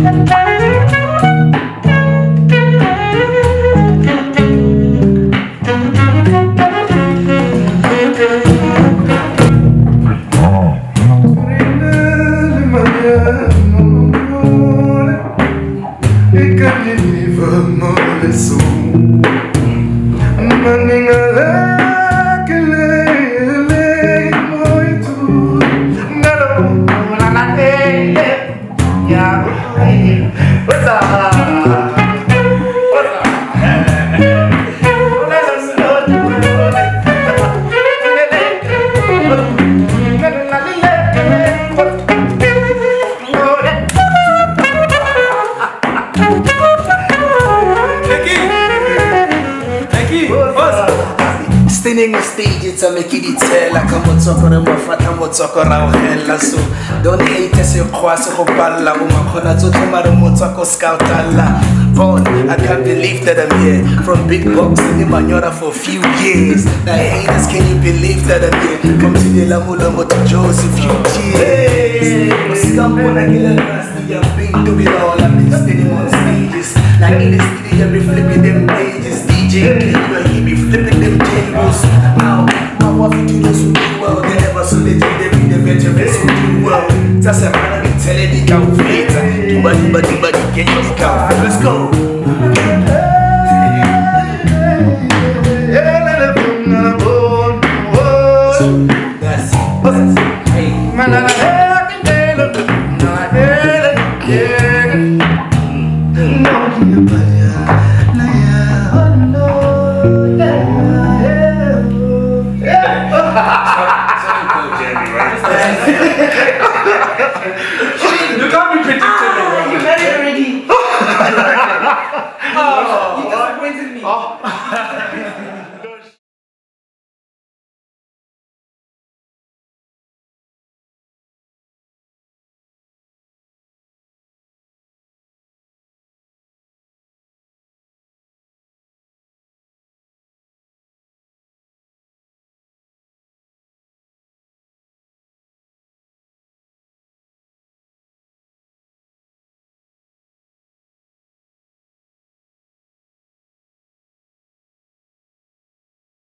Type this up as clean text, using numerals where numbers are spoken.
Standing on stage, it's a make it tell like a motsoko re mo fata motsoko ra o hella so don't hate se khwase go balla o makgona tsotlhe mare motsoko scoutalla Vaughn, I can't believe that I'm here from big box in the Manyora for a few years. Now haters, can you believe that I'm here from Sidela Mulomo to Joseph, few cheers. Some wanna get a nasty, I've been doing all, I've been standing on stages. Like in the studio, I be flipping them pages. DJ Cleo, he be flipping them tables. Now I think you just do well. They never so they be the veterans who do well. That's a man I be telling the count later. But can you count? Let's go. That's it. Hey, man, no,